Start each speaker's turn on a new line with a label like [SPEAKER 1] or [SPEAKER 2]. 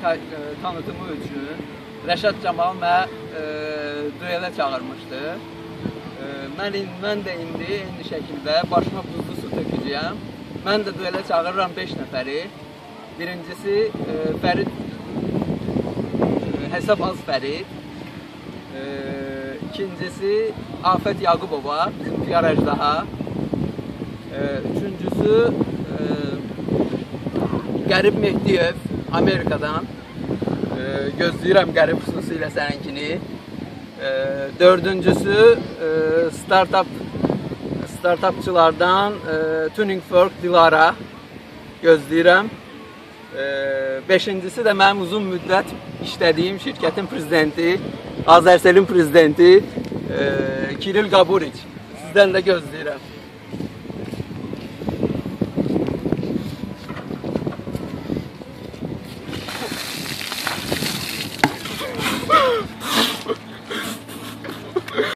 [SPEAKER 1] tanıtımı üçün Rəşad Camal mənə duelə çağırmışdı. Mən də indi eyni şəkildə başıma buzlu su tökəcəyəm. Mən də duelə çağırıram 5 nəfəri. Birincisi Fərid, Hesab Az Fərid. İkincisi Afət Yaqubova, bizim PR əjdaha. Üçüncüsü Qərib Mehdiyev, Amerikadan. Gözləyirəm Qərib xüsusilə səninkini. Dördüncüsü startupçılardan Tuning Fork Dilara. Gözləyirəm. Beşincisi də mənim uzun müddət işlədiyim şirkətin prezidenti, Azərselin prezidenti Kiril Qaburiç. Sizdən də gözləyirəm.